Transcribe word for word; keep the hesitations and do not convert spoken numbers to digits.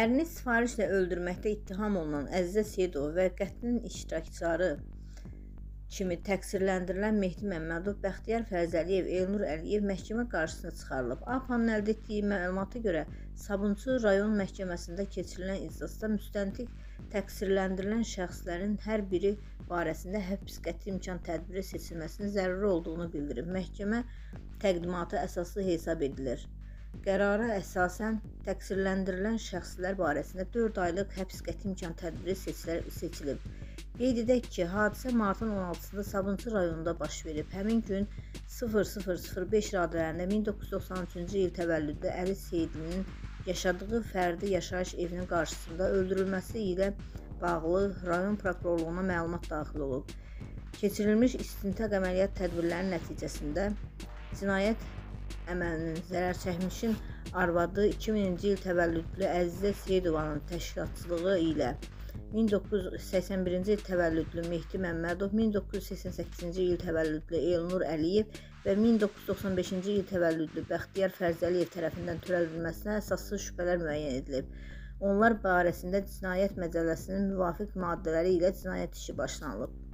Ərini sifarişlə öldürməkdə ittiham olunan Əzizə Seyidova və qətlin iştirakçıları kimi təqsirləndirilən Mehdi Məmmədov, Bəxtiyar Fərzəliyev, Elnur Əliyev məhkəmə qarşısına çıxarılıb. A P A-nın əldə etdiyi məlumata görə Sabunçu rayon məhkəməsində keçirilən iclasda müstəntiq təqsirləndirilən şəxslərin hər biri barəsində həbs qəti imkan tədbiri seçilməsinin zəruri olduğunu bildirib. Məhkəmə təqdimatı əsaslı hesab edilir. Qərara əsasən təqsirləndirilən şəxslər barəsində dörd aylıq həbs qəti imkan tədbiri seçilib. Qeyd edək ki, hadisə martın on altısında Sabunçu rayonunda baş verib. Həmin gün sıfır sıfır sıfır beş radələrində min doqquz yüz doxsan üçüncü il təvəllüdlü Əli Seyidlinin yaşadığı fərdi yaşayış evinin qarşısında öldürülməsi ilə bağlı rayon prokurorluğuna məlumat daxil olub. Keçirilmiş istintaq əməliyyat tədbirlərinin nəticəsində cinayət əməlinin zərərçəkmişin arvadı iki minci il təvəllüdlü Əzizə Seyidovanın təşkilatçılığı ilə min doqquz yüz səksən birinci il təvəllüdlü Mehdi Məmmədov, min doqquz yüz səksən səkkizinci il təvəllüdlü Elnur Əliyev və min doqquz yüz doxsan beşinci il təvəllüdlü Bəxtiyar Fərzəliyev tərəfindən törədilməsinə əsassız şübhələr müəyyən edilib. Onlar barəsində Cinayət Məcəlləsinin müvafiq maddələri ilə cinayət işi başlanılıb.